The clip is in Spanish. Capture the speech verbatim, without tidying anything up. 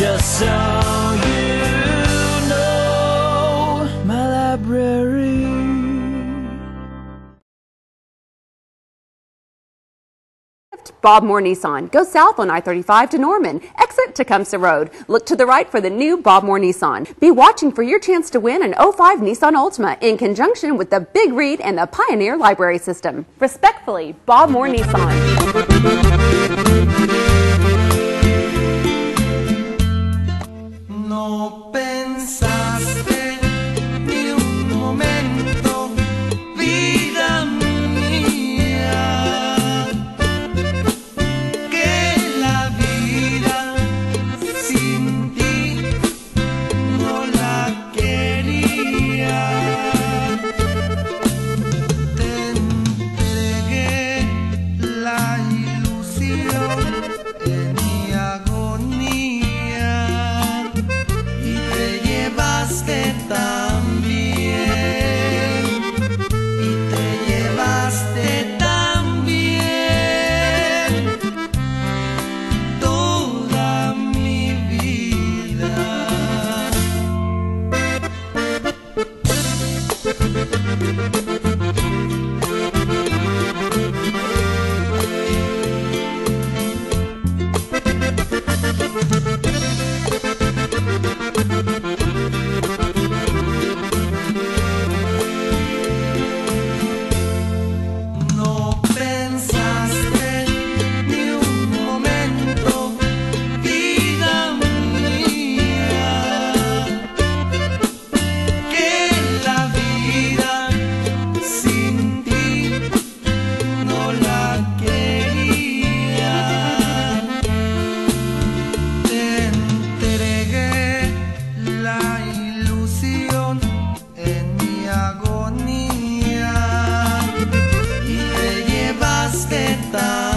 Just so you know, my library. Bob Moore Nissan. Go south on I thirty-five to Norman. Exit Tecumseh Road. Look to the right for the new Bob Moore Nissan. Be watching for your chance to win an oh five Nissan Altima in conjunction with the Big Read and the Pioneer Library System. Respectfully, Bob Moore Nissan. No pensaste ni un momento, vida mía, que la vida sin ti no la quería. Te entregué la ilusión en mi agonía. También, y te llevaste también toda mi vida. En mi agonía y te llevaste tan